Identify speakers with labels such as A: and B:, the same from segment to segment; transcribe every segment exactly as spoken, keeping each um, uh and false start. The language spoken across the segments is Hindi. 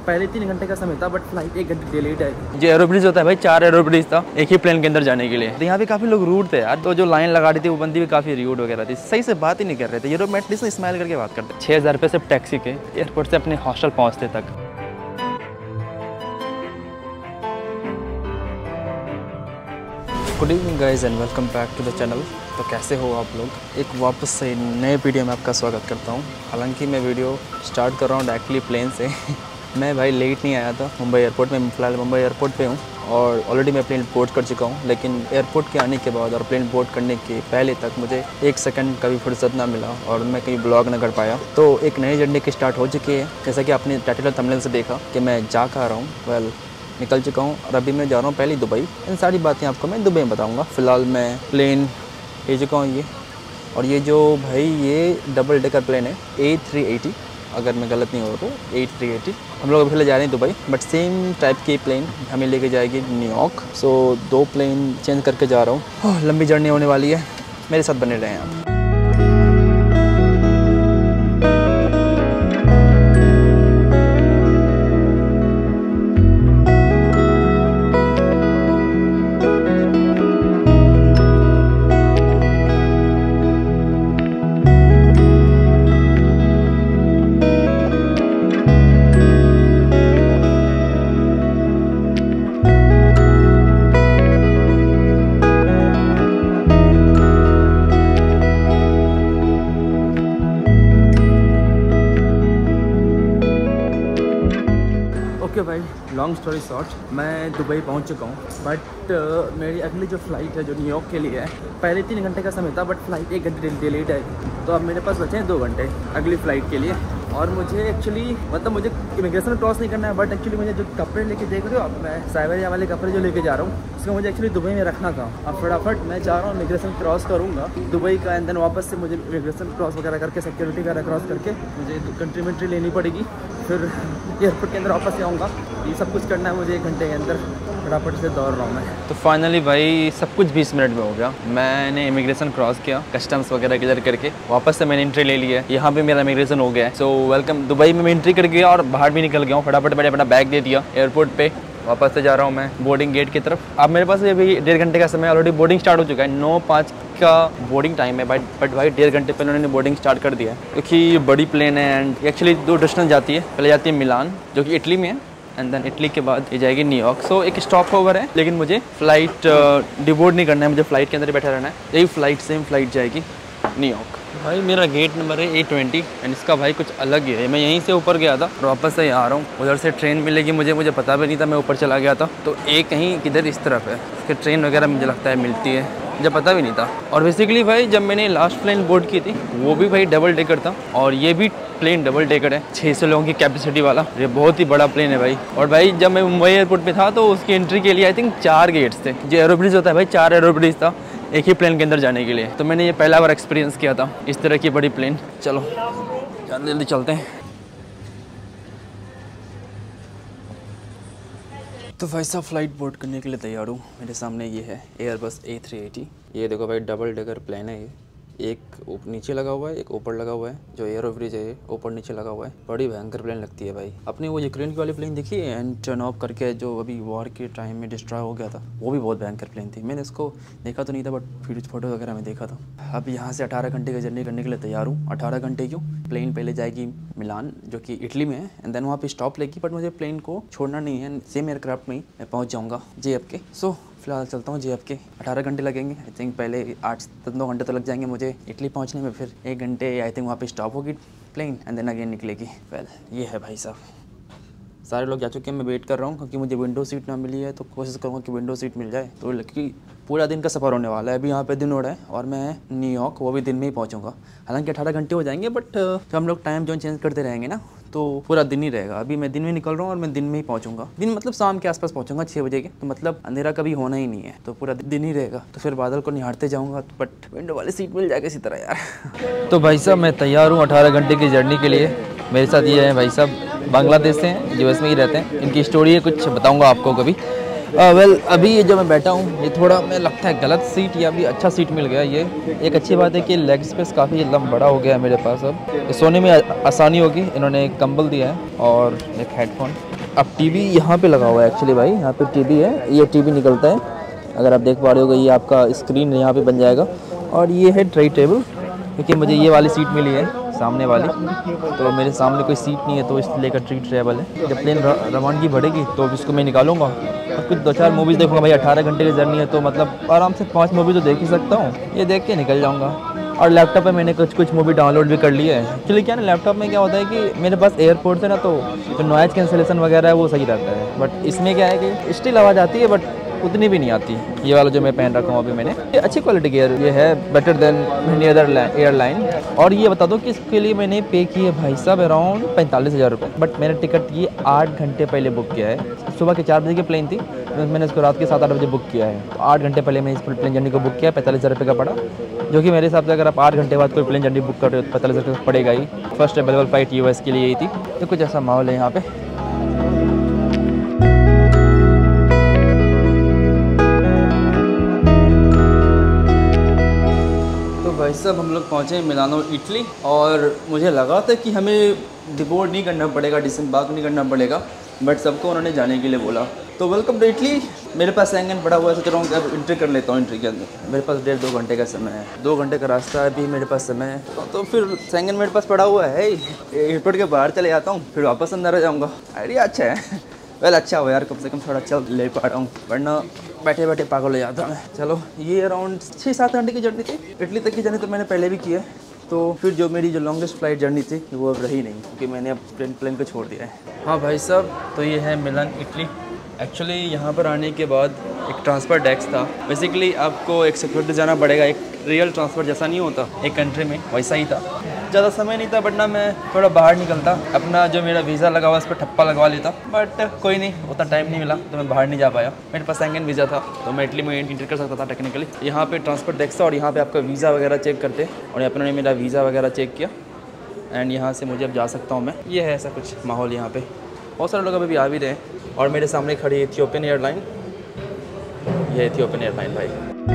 A: पहले तीन घंटे का समय था बट फ्लाइट एक घंटे डिलेड है।
B: जो एरो ब्रिज होता है भाई, चार एरो ब्रिज था एक ही प्लेन के अंदर जाने के लिए। तो यहाँ पे काफी लोग रूड थे यार, तो जो लाइन लगा रही थी वो बंदी भी काफी रूड वगैरह थी, सही से बात ही नहीं कर रहे थे। यूरोप में एटलीस्ट स्माइल करके बात करते। छः हज़ार रुपये सिर्फ टैक्सी के एयरपोर्ट से अपने हॉस्टल पहुँचते तक। Good evening guys and welcome back to the channel. तो कैसे हो आप लोग? एक वापस से नए वीडियो में आपका स्वागत करता हूँ। हालांकि मैं वीडियो स्टार्ट कर रहा हूँ डायरेक्टली प्लेन से। मैं भाई लेट नहीं आया था मुंबई एयरपोर्ट में, फ़िलहाल मुंबई एयरपोर्ट पे हूँ और ऑलरेडी मैं प्लेन बोर्ड कर चुका हूँ। लेकिन एयरपोर्ट के आने के बाद और प्लेन बोर्ड करने के पहले तक मुझे एक सेकंड का भी फुर्सत ना मिला और मैं कहीं ब्लॉग ना कर पाया। तो एक नई जर्नी की स्टार्ट हो चुकी है, जैसा कि आपने टाइटल और थंबनेल से देखा कि मैं जा कहाँ रहा हूँ। वेल निकल चुका हूँ और अभी मैं जा रहा हूँ पहले दुबई। इन सारी बातें आपको मैं दुबई में बताऊँगा। फ़िलहाल मैं प्लेन ले चुका हूँ ये, और ये जो भाई ये डबल डेकर प्लेन है ए थ्री एटी, अगर मैं गलत नहीं हो तो ए थ्री एटी। हम लोग अभी फिलहाल जा रहे हैं दुबई, बट सेम टाइप की प्लेन हमें लेके जाएगी न्यूयॉर्क। सो दो प्लेन चेंज करके जा रहा हूँ। लंबी जर्नी होने वाली है, मेरे साथ बने रहें आप।
A: ओके भाई, लॉन्ग स्टोरी शॉर्ट, मैं दुबई पहुंच चुका हूं। बट uh, मेरी अगली जो फ़्लाइट है जो न्यूयॉर्क के लिए है, पहले तीन घंटे का समय था बट फ्लाइट एक घंटे डिलेड है। तो अब मेरे पास बचे हैं दो घंटे अगली फ़्लाइट के लिए। और मुझे एक्चुअली मतलब मुझे इमिग्रेशन क्रॉस नहीं करना है, बट एक्चुअली मुझे जो कपड़े लेके देख रहे हो आप, मैं साइबेरिया वाले कपड़े जो लेके जा रहा हूँ उसको मुझे एक्चुअली दुबई में रखना था। अब फटाफट मैं जा रहा हूँ, इमिग्रेशन क्रॉस करूँगा दुबई का, एंड देन वापस से मुझे इमिग्रेशन क्रॉस वगैरह करके सिक्योरिटी वगैरह क्रॉस करके मुझे कंट्री में एंट्री लेनी पड़ेगी, फिर एयरपोर्ट के अंदर वापस से आऊँगा। ये सब कुछ करना है मुझे एक घंटे के अंदर, फटाफट से दौड़ रहा हूँ मैं।
B: तो फाइनली भाई सब कुछ बीस मिनट में हो गया। मैंने इमिग्रेशन क्रॉस किया, कस्टम्स वगैरह क्लियर करके वापस से मैंने एंट्री ले लिया है। यहाँ पे मेरा इमिग्रेशन हो गया है। सो वेलकम, दुबई में मैं एंट्री कर गया और बाहर भी निकल गया हूँ। फटाफट मैंने अपना बैग दे दिया एयरपोर्ट पे। वापस से जा रहा हूँ मैं बोर्डिंग गेट की तरफ। अब मेरे पास अभी डेढ़ घंटे का समय, ऑलरेडी बोर्डिंग स्टार्ट हो चुका है। नौ पाँच का बोर्डिंग टाइम है बट बट भाई डेढ़ घंटे पहले उन्होंने बोर्डिंग स्टार्ट कर दिया है, क्योंकि ये बड़ी प्लेन है एंड एक्चुअली दो डेस्टिनेशन जाती है। पहले जाती है मिलान जो कि इटली में है, एंड देन इटली के बाद ये जाएगी न्यूयॉर्क। सो एक स्टॉप ओवर है, लेकिन मुझे फ़्लाइट डिबोर्ड नहीं करना है, मुझे फ़्लाइट के अंदर ही बैठा रहना है। यही फ़्लाइट सेम फ़्लाइट जाएगी न्यूयॉर्क। भाई मेरा गेट नंबर है ए ट्वेंटी एंड इसका भाई कुछ अलग ही है। मैं यहीं से ऊपर गया था और वापस से यहाँ आ रहा हूँ। उधर से ट्रेन मिलेगी मुझे मुझे पता भी नहीं था, मैं ऊपर चला गया था। तो एक कहीं किधर इस तरफ है, इसके ट्रेन वगैरह मुझे लगता है मिलती है, मुझे पता भी नहीं था। और बेसिकली भाई जब मैंने लास्ट प्लेन बोर्ड की थी वो भी भाई डबल डेकर था, और ये भी प्लेन डबल डेकर है, छः सौ लोगों की कैपेसिटी वाला। ये बहुत ही बड़ा प्लेन है भाई। और भाई जब मैं मुंबई एयरपोर्ट पे था तो उसकी एंट्री के लिए आई थिंक चार गेट्स थे। जो एरो ब्रिज होता है भाई, चार एरो ब्रिज था एक ही प्लेन के अंदर जाने के लिए। तो मैंने ये पहला बार एक्सपीरियंस किया था इस तरह की बड़ी प्लेन। चलो जल्दी जल्दी चलते हैं। तो भाई साहब फ्लाइट बोर्ड करने के लिए तैयार हूँ। मेरे सामने ये है एयरबस ए थ्री एटी। ये देखो भाई डबल डेकर प्लेन है। ये एक नीचे लगा हुआ है, एक ऊपर लगा हुआ है। जो एरो ब्रिज है ऊपर नीचे लगा हुआ है। बड़ी भयंकर प्लेन लगती है भाई। अपनी वो यूक्रेन की वाली प्लेन देखी है एंड टर्न ऑफ करके, जो अभी वॉर के टाइम में डिस्ट्रॉय हो गया था, वो भी बहुत भयंकर प्लेन थी। मैंने इसको देखा तो नहीं था बट वीडियो फोटो वगैरह में देखा था। अब यहाँ से अठारह घंटे की जर्नी करने के लिए तैयार हूँ। अठारह घंटे क्यों, प्लेन पहले जाएगी मिलान जो कि इटली में है, एंड देन वहाँ पे स्टॉप लेगी। बट मुझे प्लेन को छोड़ना नहीं है, सेम एयरक्राफ्ट में ही मैं पहुँच जाऊँगा जे एफ के। सो फिलहाल चलता हूँ जे एफ के। अठारह घंटे लगेंगे आई थिंक, पहले आठ नौ घंटे तो लग जाएंगे मुझे इटली पहुँचने में, फिर एक घंटे आई थिंक वहाँ पे स्टॉप होगी प्लेन एंड देन अगेन निकलेगी। वेल ये है भाई साहब, सारे लोग जा चुके हैं, मैं वेट कर रहा हूँ क्योंकि मुझे विंडो सीट ना मिली है। तो कोशिश करूँगा कि विंडो सीट मिल जाए। तो क्योंकि पूरा दिन का सफ़र होने वाला है। अभी यहाँ पे दिन हो रहा है और मैं न्यूयॉर्क वो भी दिन में ही पहुँचूँगा। हालांकि अठारह घंटे हो जाएंगे बट जब हम लोग टाइम जोन चेंज करते रहेंगे ना तो पूरा दिन ही रहेगा। अभी मैं दिन में निकल रहा हूँ और मैं दिन में ही पहुँचूँगा। दिन मतलब शाम के आसपास पहुँचूँगा छः बजे के, तो मतलब अंधेरा कभी होना ही नहीं है, तो पूरा दिन ही रहेगा। तो फिर बादल को निहारते जाऊँगा, बट विंडो वाली सीट मिल जाएगी इसी तरह यार। तो भाई साहब मैं तैयार हूँ अठारह घंटे की जर्नी के लिए। मेरे साथ ये है भाई साहब, बांग्लादेश से हैं, यूएस में ही रहते हैं। इनकी स्टोरी है, कुछ बताऊँगा आपको कभी। वेल uh, well, अभी ये जो मैं बैठा हूँ ये थोड़ा मैं लगता है गलत सीट या अभी अच्छा सीट मिल गया। ये एक अच्छी बात है कि लेग स्पेस काफ़ी लंबा बड़ा हो गया है मेरे पास। अब सोने में आसानी होगी। इन्होंने एक कंबल दिया है और एक हेडफोन। अब टीवी यहाँ पे लगा हुआ है एक्चुअली भाई, यहाँ पे टीवी है। ये टीवी निकलता है, अगर आप देख पा रहे हो ये आपका स्क्रीन यहाँ पे बन जाएगा। और ये है ट्राई टेबल, क्योंकि मुझे ये वाली सीट मिली है सामने वाली, तो मेरे सामने कोई सीट नहीं है तो इसलिए का ट्री ट्रेवल है। जब प्लेन रवानगी बढ़ेगी तो इसको मैं निकालूंगा और कुछ दो चार मूवीज़ देखूंगा भाई। अठारह घंटे की जर्नी है तो मतलब आराम से पांच मूवी तो देख ही सकता हूँ। ये देख के निकल जाऊँगा। और लैपटॉप पे मैंने कुछ कुछ मूवी डाउनलोड भी कर ली है। एक्चुअली क्या ना, लैपटॉप में क्या होता है कि मेरे पास एयरपोर्ट है ना, तो जो नॉइज़ कैंसलेशन वगैरह है वो सही रहता है। बट इसमें क्या है कि स्टिल आवाज़ आती है बट उतनी भी नहीं आती। ये वाला जो मैं पहन रखा हूँ अभी मैंने, ये अच्छी क्वालिटी की है। ये है better than any other airline. और ये बता दो कि इसके लिए मैंने पे किए भाई साहब अराउंड पैंतालीस हज़ार रुपये। बट मैंने टिकट ये आठ घंटे पहले बुक किया है। सुबह के चार बजे की प्लेन थी, मैंने इसको रात के सात आठ बजे बुक किया है। तो आठ घंटे पहले मैंने इस प्लेन जर्नी को बुक किया, पैंतालीस हज़ार रुपये का पड़ा। जो कि मेरे हिसाब से अगर आप आठ घंटे बाद कोई प्लेन जर्नी बुक कर रहे हो तो पैंतालीस हज़ार रुपये पड़ेगा ही। फर्स्ट अवेलेबल फ्लाइट यूएस के लिए यही थी। तो कुछ ऐसा माहौल है यहाँ पे। भाई साहब हम लोग पहुँचे मिलानो इटली, और मुझे लगा था कि हमें डिपोर्ट नहीं करना पड़ेगा, डिसम्बार्क नहीं करना पड़ेगा, बट सबको उन्होंने जाने के लिए बोला। तो वेलकम टू इटली। मेरे पास सेंगन पड़ा हुआ है, सोच रहा हूँ कि अब एंट्री कर लेता हूँ एंट्री के अंदर। मेरे पास डेढ़ दो घंटे का समय है, दो घंटे का रास्ता है, अभी मेरे पास समय है। तो फिर सेंगन मेरे पास पड़ा हुआ है, एयरपोर्ट के बाहर चले जाता हूँ, फिर वापस अंदर आ जाऊँगा। आइडिया अच्छा है। वेल अच्छा हो यार, कम से कम थोड़ा अच्छा ले पा रहा हूँ, वरना बैठे बैठे पागल हो जाता मैं। चलो ये अराउंड छः सात घंटे की जर्नी थी। इटली तक की जर्नी तो मैंने पहले भी की है। तो फिर जो मेरी जो लॉन्गेस्ट फ्लाइट जर्नी थी वो अब रही नहीं, क्योंकि मैंने अब प्लेन प्लेन को छोड़ दिया है। हाँ भाई साहब, तो ये है मिलान इटली। एक्चुअली यहाँ पर आने के बाद एक ट्रांसफ़र डेस्क था। बेसिकली आपको एक सिक्योरिटी जाना पड़ेगा, एक रियल ट्रांसफ़र जैसा नहीं होता एक कंट्री में, वैसा ही था। ज़्यादा समय नहीं था, बट ना मैं थोड़ा बाहर निकलता, अपना जो मेरा वीज़ा लगा हुआ उस पर ठप्पा लगवा लेता। बट कोई नहीं, उतना टाइम नहीं मिला तो मैं बाहर नहीं जा पाया। मेरे पास सेंगन वीज़ा था तो मैं इटली में एंटर कर सकता था टेक्निकली। यहाँ पे ट्रांसफ़र डेस्क था और यहाँ पे आपका वीज़ा वगैरह चेक करते, और यहाँ पर उन्होंने मेरा वीज़ा वगैरह चेक किया एंड यहाँ से मुझे अब जा सकता हूँ मैं। ये है ऐसा कुछ माहौल यहाँ पे। बहुत सारे लोग अभी भी आ भी रहे हैं। और मेरे सामने खड़ी इथियोपियन एयरलाइन। ये इथियोपियन एयरलाइन भाई।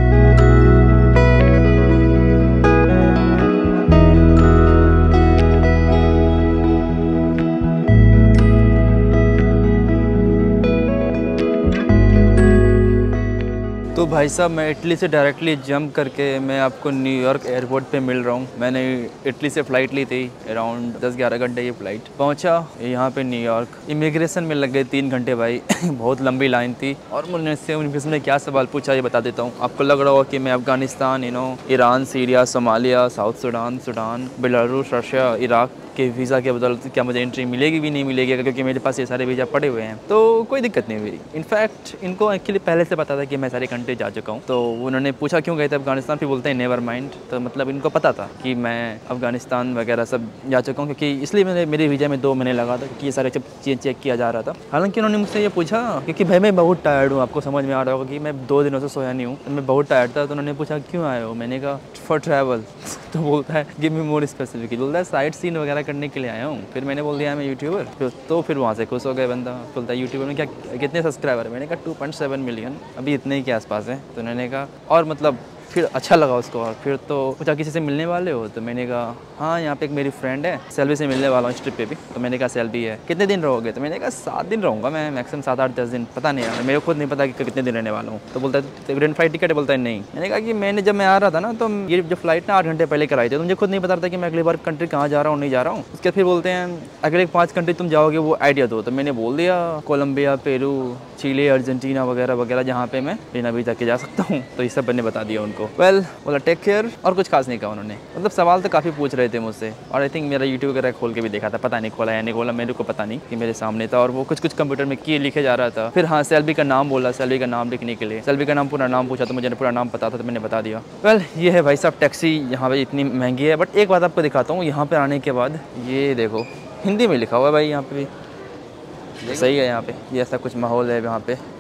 B: तो भाई साहब मैं इटली से डायरेक्टली जंप करके मैं आपको न्यूयॉर्क एयरपोर्ट पे मिल रहा हूँ। मैंने इटली से फ़्लाइट ली थी, अराउंड दस ग्यारह घंटे की फ़्लाइट। पहुँचा यहाँ पे न्यूयॉर्क, इमिग्रेशन में लग गए तीन घंटे भाई। बहुत लंबी लाइन थी और मुझसे उनसे क्या सवाल पूछा ये बता देता हूँ। आपको लग रहा होगा कि मैं Afghanistan, you know, Iran, Syria, Somalia, South Sudan, Sudan, Belarus, Russia, Iraq के वीज़ा के बदौलत क्या मुझे एंट्री मिलेगी भी नहीं मिलेगी, क्योंकि मेरे पास ये सारे वीज़ा पड़े हुए हैं। तो कोई दिक्कत नहीं हुई। इनफैक्ट इनको एक्चुअली पहले से पता था कि मैं सारे कंट्री जा चुका हूँ। तो उन्होंने पूछा क्यों गए थे अफगानिस्तान, फिर बोलते हैं नेवर माइंड। तो मतलब इनको पता था कि मैं अफगानिस्तान वगैरह सब जा चुका हूँ, क्योंकि इसलिए मेरे मेरे वीज़ा में दो महीने लगा था, क्योंकि ये सारे चीज़ चेक किया जा रहा था। हालांकि उन्होंने मुझसे ये पूछा, क्योंकि भाई मैं बहुत टायर्ड हूँ, आपको समझ में आ रहा होगा कि मैं दो दिनों से सोया नहीं हूँ, तो मैं बहुत टायर्ड था। तो उन्होंने पूछा क्यों आए हो, मैंने कहा फॉर ट्रैवल। तो बोलता है गिव मी मोर स्पेसिफिक, बोलता है साइट सीन वगैरह करने के लिए आया हूँ। फिर मैंने बोल दिया मैं यूट्यूबर। तो फिर वहाँ से खुश हो गए बंदा। बोलता है यूट्यूबर में क्या कितने सब्सक्राइबर है, मैंने कहा टू पॉइंट सेवन मिलियन, अभी इतने ही के आसपास है। तो उन्होंने कहा और मतलब फिर अच्छा लगा उसको। और फिर तो पूछा किसी से मिलने वाले हो, तो मैंने कहा हाँ यहाँ पे एक मेरी फ्रेंड है, सेल्वी से मिलने वाला हूँ इस ट्रिप पे भी। तो मैंने कहा सेल्वी है, कितने दिन रहोगे, तो मैंने कहा सात दिन रहूँगा मैं, मैक्सिमम सात आठ दस दिन, पता नहीं है, मेरे खुद नहीं पता कि कितने दिन रहने वाला हूँ। तो बोलता है रिटर्न फ्लाइट टिकट है, बोलता है नहीं। मैंने कहा कि मैंने जब मैं आ रहा था ना, तो ये जो फ्लाइट ना आठ घंटे पहले कराई थी, तो मुझे खुद नहीं पता था कि मैं अगली बार कंट्री कहाँ जा रहा हूँ, नहीं जा रहा हूँ। उसके फिर बोलते हैं अगले पाँच कंट्री तुम जाओगे वो आइडिया दो। तो मैंने बोल दिया कोलंबिया, पेरू, चिली, अर्जेंटीना वगैरह वगैरह, जहाँ पे मैं बिना वीज़ा के जा सकता हूँ। तो ये सब मैंने बता दिया उनको। वेल बोला टेक केयर, और कुछ खास नहीं कहा उन्होंने। मतलब सवाल तो काफ़ी पूछ रहे थे मुझसे, और आई थिंक मेरा यूट्यूब वगैरह खोल के भी देखा था, पता नहीं खोला या नहीं खोला, मेरे को पता नहीं, कि मेरे सामने था और वो कुछ कुछ कंप्यूटर में किए लिखे जा रहा था। फिर हाँ सेल्वी का नाम बोला, सेल्वी का नाम लिखने के लिए, सेल्वी का नाम पूरा नाम पूछा, तो मुझे पूरा नाम पता था तो मैंने बता दिया। वेल ये है भाई साहब टैक्सी, यहाँ पे इतनी महंगी है। बट एक बात आपको दिखाता हूँ, यहाँ पे आने के बाद ये देखो हिंदी में लिखा हुआ है भाई, यहाँ पे भी सही है। यहाँ पे ये ऐसा कुछ माहौल है यहाँ पे,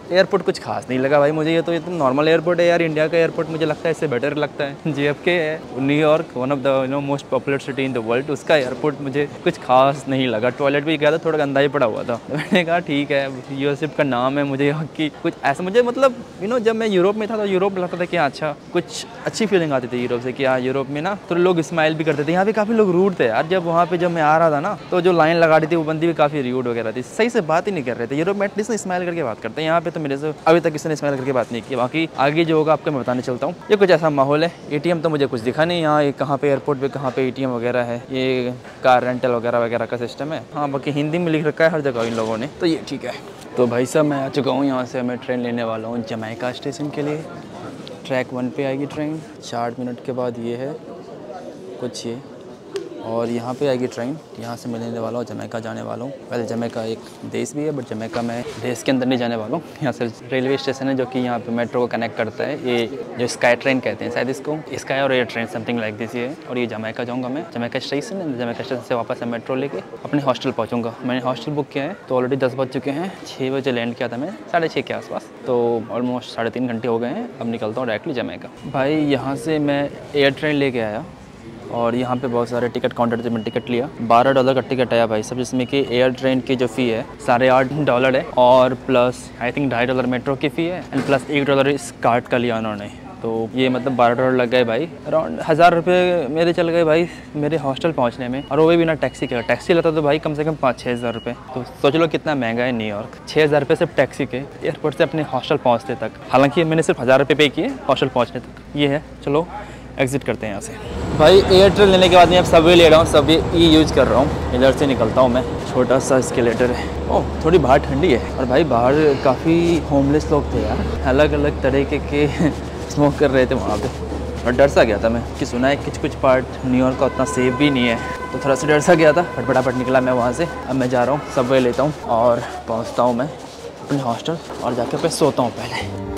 B: एयरपोर्ट कुछ खास नहीं लगा भाई मुझे, ये तो एकदम नॉर्मल एयरपोर्ट है यार। इंडिया का एयरपोर्ट मुझे लगता है इससे बेटर लगता है। जे एफ के है New York, one of the you know most popular city in the world, उसका एयरपोर्ट मुझे कुछ खास नहीं लगा। टॉयलेट भी गया था, थोड़ा गंदा ही पड़ा हुआ था। तो मैंने कहा ठीक है, यूएसए का नाम है, मुझे यहाँ की कुछ ऐसा मुझे मतलब यू नो जब मैं यूरोप में था तो यूरोप लगता था कि अच्छा कुछ अच्छी फीलिंग आती थी यूरोप से कि हाँ यूरोप में ना तो लोग स्माइल भी करते थे। यहाँ पे काफ़ी लोग रूड थे यार। जब वहाँ पे जब मैं आ रहा था ना तो जो लाइन लगा रही थी वो बंदी भी काफ़ी रूड वगैरह थी, सही से बात ही नहीं कर रहे थे। यूरोप में एटलीस्ट स्माइल करके बात करते हैं, यहाँ पे तो मेरे से अभी तक किसी ने स्माइल करके बात नहीं की। बाकी आगे जो होगा आपको मैं बताने चलता हूँ। ये कुछ ऐसा माहौल है। एटीएम तो मुझे कुछ दिखा नहीं यहाँ, ये कहाँ पे एयरपोर्ट पे कहाँ पे एटीएम वगैरह है, ये कार रेंटल वगैरह वगैरह का सिस्टम है। हाँ बाकी हिंदी में लिख रखा है हर जगह इन लोगों ने, तो ये ठीक है। तो भाई साहब मैं आ चुका हूँ, यहाँ से मैं ट्रेन लेने वाला हूँ जमैका स्टेशन के लिए। ट्रैक वन पे आएगी ट्रेन, चार मिनट के बाद ये है कुछ ये, और यहाँ पे आएगी ट्रेन। यहाँ से मैं लेने वाला हूँ जमैका जाने वाला हूँ। वैसे जमैका एक देश भी है बट जमैका मैं देश के अंदर नहीं जाने वाला हूँ। यहाँ से रेलवे स्टेशन है जो कि यहाँ पे मेट्रो को कनेक्ट करता है, ये जो स्काई ट्रेन कहते हैं शायद इसको, स्काई और air train something like this ये। और ये जमैका जाऊँगा मैं, जमैका स्टेशन है, जमैका स्टेशन से वापस मैं मेट्रो लेके अपने हॉस्टल पहुँचूँगा। मैंने हॉस्टल बुक किया है तो ऑलरेडी दस बज चुके हैं, छः बजे लैंड किया था मैं साढ़े छः के आसपास, तो ऑलमोस्ट साढ़े तीन घंटे हो गए हैं। अब निकलता हूँ डायरेक्टली जमैका। भाई यहाँ से मैं एयर ट्रेन लेके आया और यहाँ पे बहुत सारे टिकट काउंटर से मैं टिकट लिया। बारह डॉलर का टिकट आया भाई सब, जिसमें कि एयर ट्रेन की जो फ़ी है साढ़े आठ डॉलर है और प्लस आई थिंक ढाई डॉलर मेट्रो की फ़ी है एंड प्लस एक डॉलर इस कार्ड का लिया उन्होंने। तो ये मतलब बारह डॉलर लग गए भाई, अराउंड हज़ार रुपये मेरे चल गए भाई मेरे हॉस्टल पहुँचने में, और वो भी बिना टैक्सी के। टैक्सी लेता तो भाई कम से कम पाँच छः हज़ार रुपये। तो सोच लो कितना महंगा है न्यूयॉर्क। छः हज़ार रुपये सिर्फ टैक्सी के एयरपोर्ट से अपने हॉस्टल पहुँचते तक। हालाँकि मैंने सिर्फ हज़ार रुपये पे किए हॉस्टल पहुँचने तक। ये है, चलो एग्जिट करते हैं यहाँ से। भाई एयर ट्रेन लेने के बाद मैं अब सबवे ले रहा हूँ, सबवे ई यूज़ कर रहा हूँ। इधर से निकलता हूँ मैं, छोटा सा एस्केलेटर है। ओह थोड़ी बाहर ठंडी है, और भाई बाहर काफ़ी होमलेस लोग थे यार, अलग अलग तरीके के स्मोक कर रहे थे वहाँ पे, और डर सा गया था मैं कि सुना है कुछ कुछ पार्ट न्यूयॉर्क का उतना सेफ भी नहीं है, तो थोड़ा सा डर सा गया था। फट फटाफट निकला मैं वहाँ से। अब मैं जा रहा हूँ सबवे लेता हूँ और पहुँचता हूँ मैं अपने हॉस्टल और जाके पे सोता हूँ पहले।